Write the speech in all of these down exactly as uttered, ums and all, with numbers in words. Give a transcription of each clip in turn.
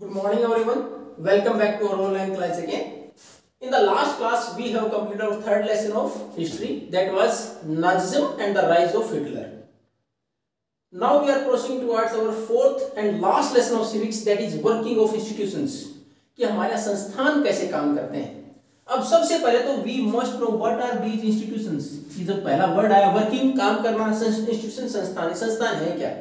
Good morning everyone. Welcome back to our online class again. In the last class we have completed our third lesson of history, that was Nazism and the rise of Hitler. Now we are proceeding towards our fourth and last lesson of civics, that is working of institutions. कि हमारे संस्थान कैसे काम करते हैं. अब सबसे पहले तो we must know what are these institutions. ये जो पहला वर्ड आया वर्किंग, काम करना, इंस्टीट्यूशन संस्थान, संस्थान है क्या.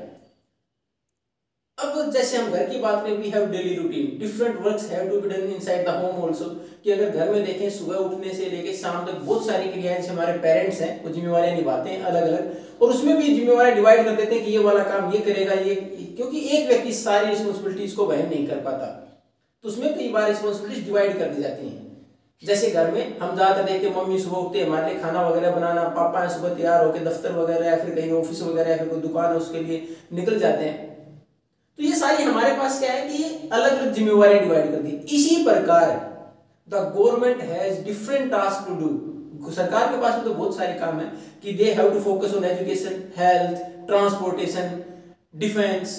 अब जैसे हम घर की बात करें, we have daily routine, different works have to be done inside the home also. कि अगर घर में देखें सुबह उठने से लेके शाम तक बहुत सारी क्रियाएं जैसे हमारे पेरेंट्स हैं वो जिम्मेवारियां निभाते हैं अलग अलग, और उसमें भी जिम्मेवारियां डिवाइड कर देते हैं कि ये वाला काम ये करेगा ये, क्योंकि एक व्यक्ति सारी रिस्पॉन्सिबिलिटीज को वहन नहीं कर पाता, तो उसमें कई बार रिस्पॉन्सिबिलिटीज डिवाइड कर दी जाती हैं. जैसे घर में हम ज्यादातर देखते हैं मम्मी सुबह उठते हैं हमारे लिए खाना वगैरह बनाना, पापा सुबह तैयार होकर दफ्तर वगैरह या फिर कहीं ऑफिस वगैरह या फिर कोई दुकान है उसके लिए निकल जाते हैं. तो ये सारी हमारे पास क्या है कि अलग अलग जिम्मेवारी डिवाइड कर दी. इसी प्रकार the government has different task to do. सरकार के पास में तो बहुत सारे काम है कि they have to focus on education, health, transportation, defence,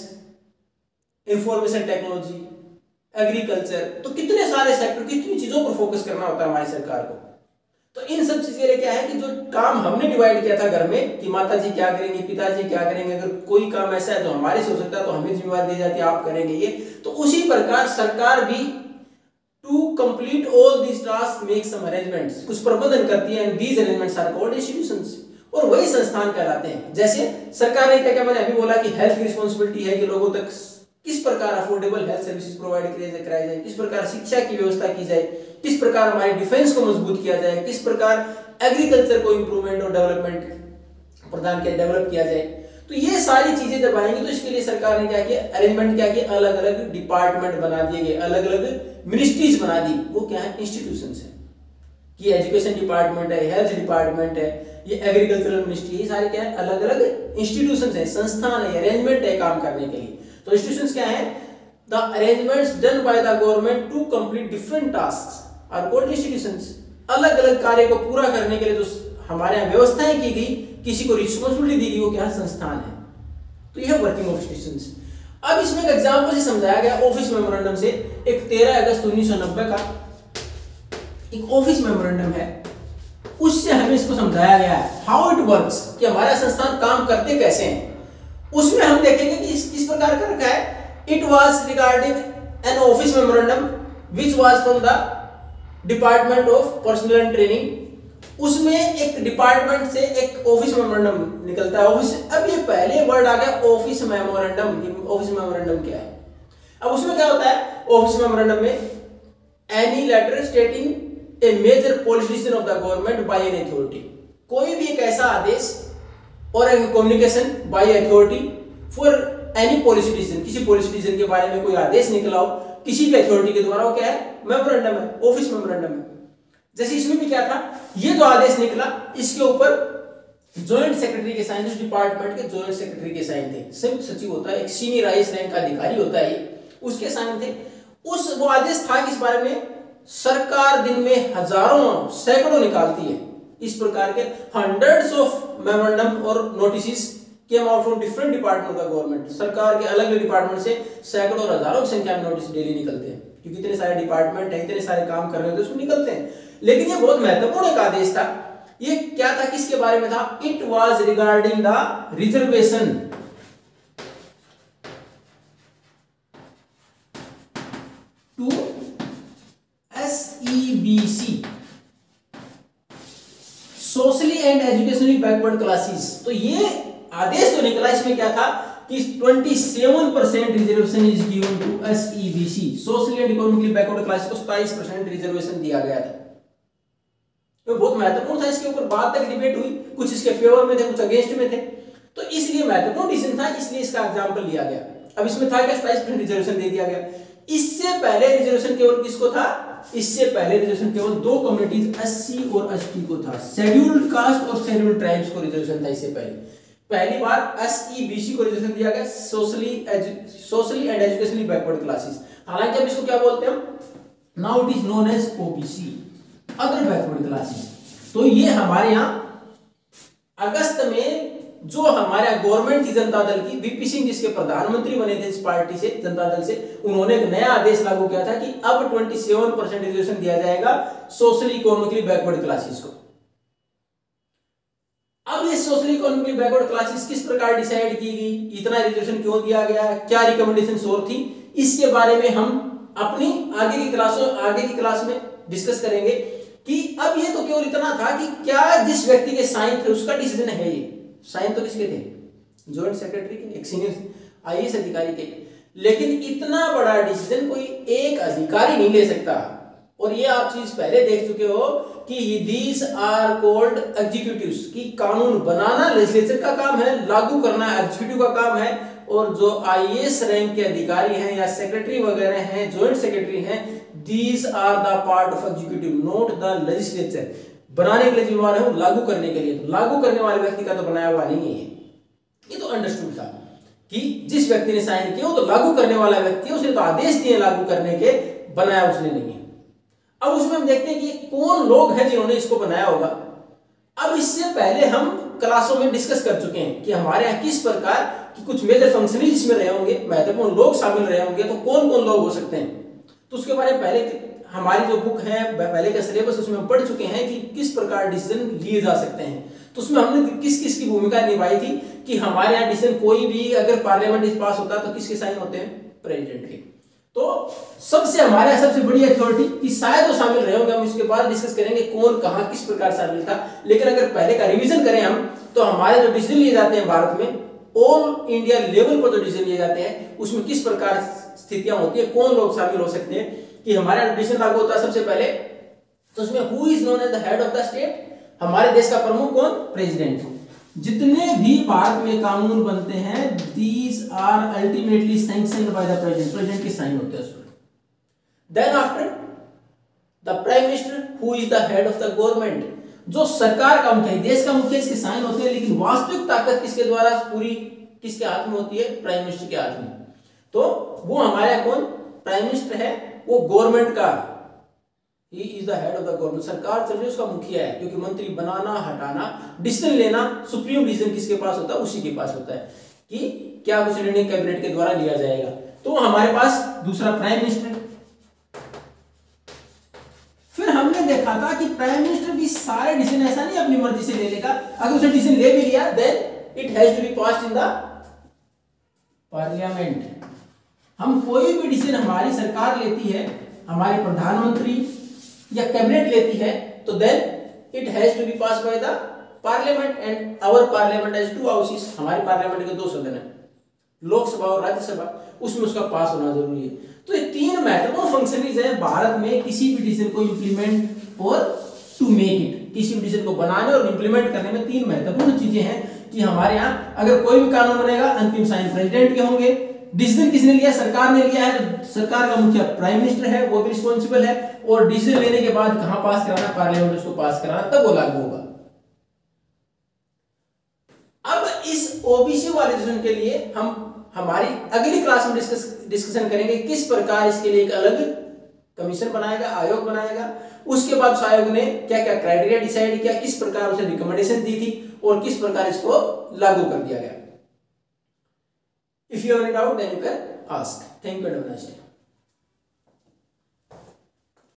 information technology, agriculture. तो कितने सारे सेक्टर, कितनी चीजों पर फोकस करना होता है हमारी सरकार को. तो इन सब चीज के लिए क्या है कि जो काम हमने डिवाइड किया था घर में कि माता जी क्या करेंगे, पिताजी क्या करेंगे, अगर कोई काम ऐसा है जो हमारे से हो सकता है तो हमें जिम्मेवारी दी जाती है आप करेंगे ये. तो उसी प्रकार सरकार भी to complete all this task make some arrangements, कुछ प्रबंधन करती है, and these arrangements are called institutions, और वही संस्थान कहलाते हैं. जैसे सरकार ने क्या क्या मैंने अभी बोला कि हेल्थ की रिस्पांसिबिलिटी है कि लोगों तक किस प्रकार अफोर्डेबल हेल्थ सर्विसेज प्रोवाइड कराई जाए, किस प्रकार शिक्षा की व्यवस्था की जाए, किस प्रकार हमारी डिफेंस को मजबूत किया जाए, किस प्रकार एग्रीकल्चर को इंप्रूवमेंट और डेवलपमेंट प्रदान किया डेवलप किया जाए. तो ये सारी चीजें जब आएंगी तो इसके लिए सरकार ने क्या किया, अरेंजमेंट क्या किया, अलग अलग डिपार्टमेंट बना दिए गए, अलग अलग मिनिस्ट्रीज बना दी. वो क्या है, इंस्टीट्यूशंस है. कि एजुकेशन डिपार्टमेंट है, हेल्थ डिपार्टमेंट है, ये एग्रीकल्चरल मिनिस्ट्री, ये सारे क्या है, अलग अलग इंस्टीट्यूशंस है, संस्थान है, अरेंजमेंट है काम करने के लिए. तो इंस्टीट्यूशंस क्या है, the arrangements done by the government to complete different tasks are called institutions. अलग अलग कार्य को पूरा करने के लिए जो हमारे यहाँ व्यवस्थाएं की गई, किसी को रिस्पांसिबिलिटी दी गई, वो क्या संस्थान है. तो यह वर्किंग ऑफ इंस्टीट्यूशंस. अब इसमें एक एग्जांपल से समझाया गया ऑफिस मेमोरेंडम से. एक तेरह अगस्त उन्नीस सौ नब्बे का एक ऑफिस मेमोरेंडम है, उससे हमें इसको समझाया गया है हाउ इट वर्क्स, कि हमारा संस्थान काम करते कैसे हैं. उसमें हम देखेंगे कि इस, इस प्रकार का रखा है, it was regarding an office memorandum which was from the department of personnel and training. उसमें एक डिपार्टमेंट से एक ऑफिस मेमोरेंडम निकलता है. ऑफिस, अब ये पहले वर्ड आ गया ऑफिस मेमोरेंडम. ऑफिस मेमोरेंडम क्या है, अब उसमें क्या होता है ऑफिस मेमोरेंडम में, any letter stating a major policy decision of the government by an authority. कोई भी एक ऐसा आदेश और एक communication by authority for any policy decision, किसी पॉलिसी डिसीजन के बारे में कोई आदेश निकला हो किसी भी अथॉरिटी के द्वारा, वो क्या है, मेमोरेंडम है, ऑफिस मेमोरेंडम है. जैसे इसमें भी क्या था, ये जो आदेश निकला इसके ऊपर जॉइंट सेक्रेटरी के साइन, उस डिपार्टमेंट के जॉइंट सेक्रेटरी के साइन थे. संयुक्त सचिव होता है, एक सीनियर आईएएस रैंक का अधिकारी होता है, उसके साइन थे. उस वो आदेश था किस बारे में, सरकार दिन में हजारों सैकड़ों निकालती है. इस प्रकार के हंड्रेड्स ऑफ मेमोरेंडम और notice came out from different department of the government. सरकार के अलग अलग डिपार्टमेंट से सैकड़ों और हजारों की संख्या में नोटिस डेली निकलते हैं, क्योंकि इतने सारे डिपार्टमेंट हैं, इतने सारे काम कर रहे होते हैं, उसमें निकलते हैं. लेकिन ये बहुत महत्वपूर्ण एक आदेश था. ये क्या था, किसके बारे में था, it was regarding the reservation to SEBC, socially and educationally backward classes. तो ये आदेश जो निकला इसमें क्या था कि सत्ताईस percent reservation is given to SEBC, socially and economically backward classes को सत्ताईस परसेंट रिजर्वेशन दिया गया था. तो बहुत महत्वपूर्ण था. इसके ऊपर बाद तक डिबेट हुई, कुछ इसके फेवर में थे, कुछ अगेंस्ट में थे, तो इसलिए महत्वपूर्ण डिसीजन था, इसलिए इसका एग्जांपल लिया गया. अब इसमें था क्या, सत्ताईस परसेंट रिजर्वेशन दे दिया गया. इससे पहले रिजर्वेशन केवल किसको था, इससे पहले रिजर्वेशन केवल दो कम्युनिटीज एससी और एसटी को था, शेड्यूल्ड कास्ट और शेड्यूल्ड ट्राइब्स को रिजर्वेशन था. इससे पहले पहली बार एसईबीसी को रिजर्वेशन दिया गया, socially socially and educationally backward classes. हालांकि अब इसको क्या बोलते हैं हम, now it is known as OBC, other backward classes. तो ये हमारे यहाँ अगस्त में जो हमारे गवर्नमेंट थी जनता दल की, वीपी सिंह जिसके प्रधानमंत्री बने थे इस पार्टी से, जनता दल से, उन्होंने एक नया आदेश लागू किया था कि अब सत्ताईस परसेंट रिजर्वेशन दिया जाएगा सोशली इकोनॉमिकली बैकवर्ड क्लासेस को। अब ये सोशली इकोनॉमिकली बैकवर्ड क्लासेस किस प्रकार डिसाइड की गई, इतना रिजर्वेशन क्यों दिया गया, क्या रिकमेंडेशंस और थी, इसके बारे में हम अपनी आगे की क्लासों आगे की क्लास में डिस्कस करेंगे कि अब ये तो केवल इतना था कि क्या जिस व्यक्ति के साइन थे उसका डिसीजन है, ये साइन तो किसके थे, जॉइंट सेक्रेटरी के, एक सीनियर आईएएस अधिकारी के, लेकिन इतना बड़ा डिसीजन कोई एक अधिकारी नहीं ले सकता। और ये आप चीज पहले देख चुके हो कि दीज आर कॉल्ड एग्जीक्यूटिव्स, की कानून बनाना लेजिस्लेचर का काम है, लागू करना एग्जीक्यूटिव का काम है, और जो आईएएस रैंक के अधिकारी हैं या सेक्रेटरी वगैरह हैं, जॉइंट सेक्रेटरी हैं, these are the part of executive not the legislature. बनाने के लिए जिम्मेवार है, लागू करने के लिए, तो लागू करने वाले व्यक्ति का तो बनाया हुआ नहीं है। ये तो अंडरस्टूड था कि जिस व्यक्ति ने साइन किया वो तो लागू करने वाला व्यक्ति है, उसने तो आदेश दिए लागू करने के, बनाया उसने नहीं है। अब उसमें हम देखते हैं कि कौन लोग हैं जिन्होंने इसको बनाया होगा। अब इससे पहले हम क्लासों में डिस्कस कर चुके हैं कि हमारे यहाँ किस प्रकार कि कुछ मेजर फंक्शनरी इसमें रहे होंगे, महत्वपूर्ण लोग शामिल रहे होंगे, तो कौन कौन लोग हो सकते हैं, तो उसके बारे में पहले हमारी जो बुक है, पहले का सिलेबस, उसमें हम पढ़ चुके हैं कि किस प्रकार डिसीजन लिए जा सकते हैं। तो उसमें हमने किस किस की भूमिका निभाई थी कि हमारे यहाँ डिसीजन कोई भी अगर पार्लियामेंट पास होता है तो किसके साइन होते हैं, प्रेसिडेंट के। तो सबसे हमारे यहाँ सबसे बड़ी अथॉरिटी कि शायद वो शामिल रहे होंगे, हम इसके बाद डिस्कस करेंगे कौन कहाँ किस प्रकार शामिल था। लेकिन अगर पहले का रिवीजन करें हम, तो हमारे जो डिसीजन लिए जाते हैं भारत में, ऑल इंडिया लेवल पर जो डिसीजन लिए जाते हैं, उसमें किस प्रकार स्थितियां होती है, कौन लोग शामिल हो सकते हैं कि हमारे डिसीजन लागू होता है। सबसे पहले तो उसमें who is known as the head of the state, हमारे देश का प्रमुख कौन, प्रेसिडेंट। जितने भी भारत में कानून बनते हैं, these are ultimately sanctioned by the president, president के साइन होते हैं उस पर। Then after the prime minister who is the head of the government, जो सरकार का मुखिया, देश का मुखिया, इसके साइन होते हैं, लेकिन वास्तविक ताकत किसके द्वारा पूरी किसके हाथ में होती है, प्राइम मिनिस्टर के हाथ में। तो वो हमारे कौन, प्राइम मिनिस्टर है, वो गवर्नमेंट का, he is the head of the government, सरकार चल रही है उसका मुखिया है, क्योंकि मंत्री बनाना हटाना, डिसीजन लेना, सुप्रीम डिसीजन किसके पास होता है, उसी के पास होता है कि क्या कुछ निर्णय कैबिनेट के द्वारा लिया जाएगा। तो हमारे पास दूसरा प्राइम मिनिस्टर। फिर हमने देखा था कि प्राइम मिनिस्टर भी सारे डिसीजन ऐसा नहीं अपनी मर्जी से ले लेगा, अगर उसने डिसीजन ले भी लिया then it has to be passed in the parliament. हम कोई भी डिसीजन हमारी सरकार लेती है, हमारे प्रधानमंत्री या कैबिनेट लेती है, तो then it has to be passed by the parliament and our parliament has two houses, हमारे पार्लियामेंट के दो सदन है, लोकसभा और राज्यसभा, उसमें उसका पास होना जरूरी है। तो ये तीन महत्वपूर्ण फंक्शनरीज हैं भारत में किसी भी डिसीजन को इंप्लीमेंट और टू मेक इट, किसी भी डिसीजन को बनाने और इंप्लीमेंट करने में तीन महत्वपूर्ण चीजें हैं कि हमारे यहाँ अगर कोई भी कानून बनेगा, अंतिम साइन प्रेसिडेंट के होंगे, डिसीजन किसने लिया, सरकार ने लिया है, तो सरकार का मुखिया प्राइम मिनिस्टर है, वो भी रिस्पॉन्सिबल है, और डिसीजन लेने के बाद कहां पास कराना, पार्लियामेंट उसको पास कराना, तब वो लागू होगा। अब इस ओबीसी वाले डिसीजन के लिए हम हमारी अगली क्लास में डिस्कस डिस्कशन करेंगे किस प्रकार इसके लिए एक अलग कमीशन बनाएगा, आयोग बनाएगा, उसके बाद उस आयोग ने क्या क्या क्राइटेरिया डिसाइड किया, किस प्रकार उसे रिकमेंडेशन दी थी और किस प्रकार इसको लागू कर दिया गया। If you have any doubt, then you can ask. Thank you and have a nice day.